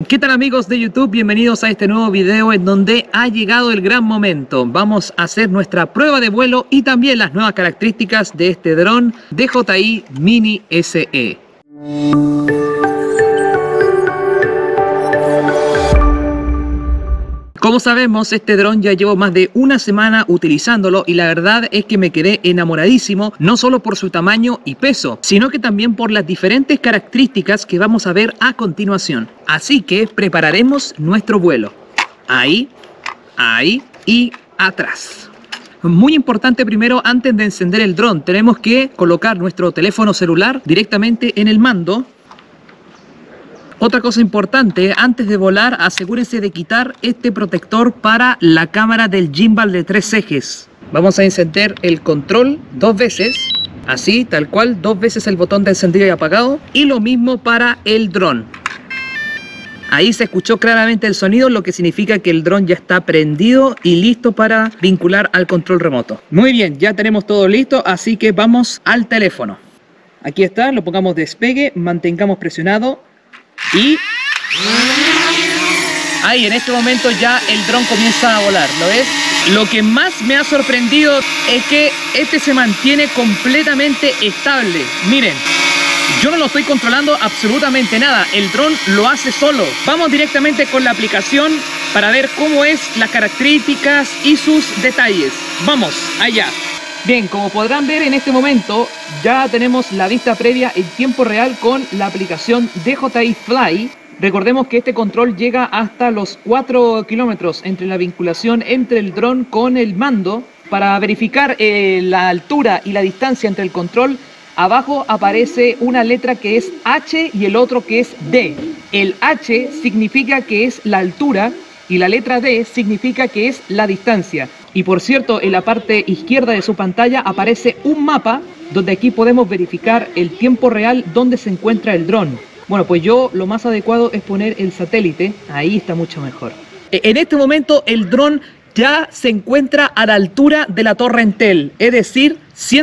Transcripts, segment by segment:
¿Qué tal amigos de YouTube? Bienvenidos a este nuevo video en donde ha llegado el gran momento. Vamos a hacer nuestra prueba de vuelo y también las nuevas características de este dron DJI Mini SE. Como sabemos, este dron ya llevo más de una semana utilizándolo y la verdad es que me quedé enamoradísimo, no solo por su tamaño y peso, sino que también por las diferentes características que vamos a ver a continuación. Así que prepararemos nuestro vuelo. Ahí, ahí y atrás. Muy importante primero, antes de encender el dron, tenemos que colocar nuestro teléfono celular directamente en el mando. Otra cosa importante, antes de volar, asegúrense de quitar este protector para la cámara del gimbal de 3 ejes. Vamos a encender el control 2 veces, así, tal cual, 2 veces el botón de encendido y apagado. Y lo mismo para el dron. Ahí se escuchó claramente el sonido, lo que significa que el dron ya está prendido y listo para vincular al control remoto. Muy bien, ya tenemos todo listo, así que vamos al teléfono. Aquí está, lo pongamos despegue, mantengamos presionado. Y ahí en este momento ya el dron comienza a volar, ¿lo ves? Lo que más me ha sorprendido es que este se mantiene completamente estable. Miren, yo no lo estoy controlando absolutamente nada, el dron lo hace solo. Vamos directamente con la aplicación para ver cómo es las características y sus detalles. Vamos, allá. Bien, como podrán ver en este momento ya tenemos la vista previa en tiempo real con la aplicación DJI Fly. Recordemos que este control llega hasta los 4 kilómetros entre la vinculación entre el dron con el mando. Para verificar la altura y la distancia entre el control, abajo aparece una letra que es H y el otro que es D. El H significa que es la altura y la letra D significa que es la distancia. Y por cierto, en la parte izquierda de su pantalla aparece un mapa donde aquí podemos verificar el tiempo real donde se encuentra el dron. Bueno, pues lo más adecuado es poner el satélite, ahí está mucho mejor. En este momento el dron ya se encuentra a la altura de la Torre Entel, es decir,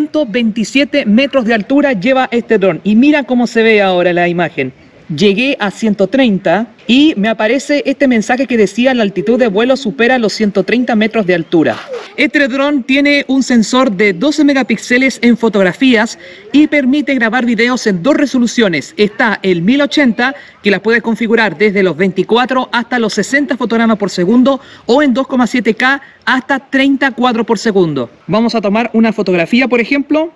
127 metros de altura lleva este dron. Y mira cómo se ve ahora la imagen. Llegué a 130 y me aparece este mensaje que decía la altitud de vuelo supera los 130 metros de altura. Este dron tiene un sensor de 12 megapíxeles en fotografías y permite grabar videos en 2 resoluciones. Está el 1080, que la puedes configurar desde los 24 hasta los 60 fotogramas por segundo, o en 2,7K hasta 30 cuadros por segundo. Vamos a tomar una fotografía, por ejemplo.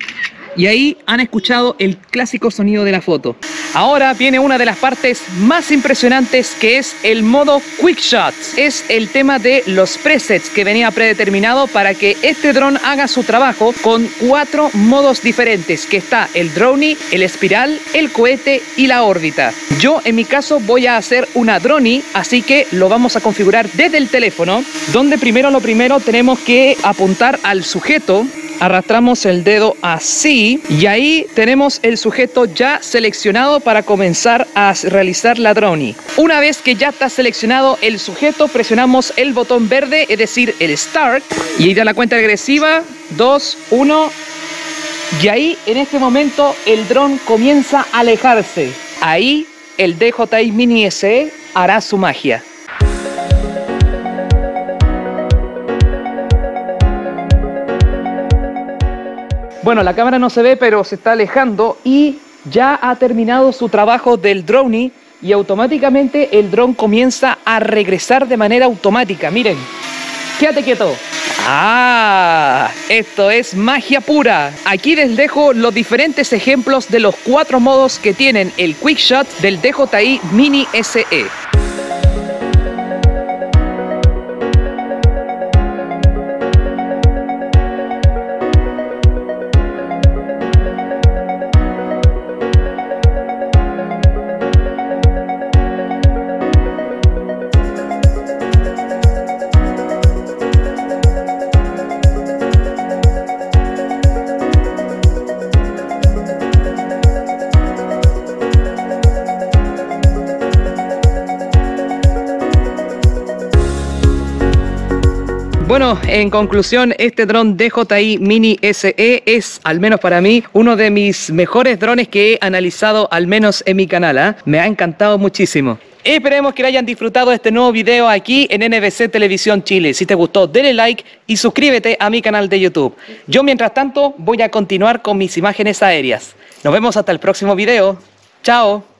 Y ahí han escuchado el clásico sonido de la foto. Ahora viene una de las partes más impresionantes, que es el modo Quick Shot. Es el tema de los presets que venía predeterminado para que este dron haga su trabajo con 4 modos diferentes, que está el Dronie, el espiral, el cohete y la órbita. Yo en mi caso voy a hacer una Dronie, así que lo vamos a configurar desde el teléfono, donde primero tenemos que apuntar al sujeto. Arrastramos el dedo así y ahí tenemos el sujeto ya seleccionado para comenzar a realizar la Dronie. Una vez que ya está seleccionado el sujeto, presionamos el botón verde, es decir, el Start, y ahí da la cuenta regresiva, 2, 1, y ahí en este momento el dron comienza a alejarse. Ahí el DJI Mini SE hará su magia. Bueno, la cámara no se ve, pero se está alejando y ya ha terminado su trabajo del Dronie y automáticamente el dron comienza a regresar de manera automática. Miren, quédate quieto. ¡Ah! Esto es magia pura. Aquí les dejo los diferentes ejemplos de los 4 modos que tienen el Quick Shot del DJI Mini SE. Bueno, en conclusión, este dron DJI Mini SE es, al menos para mí, uno de mis mejores drones que he analizado, al menos en mi canal, ¿eh? Me ha encantado muchísimo. Esperemos que hayan disfrutado de este nuevo video aquí en NBC Televisión Chile. Si te gustó, dale like y suscríbete a mi canal de YouTube. Yo, mientras tanto, voy a continuar con mis imágenes aéreas. Nos vemos hasta el próximo video. Chao.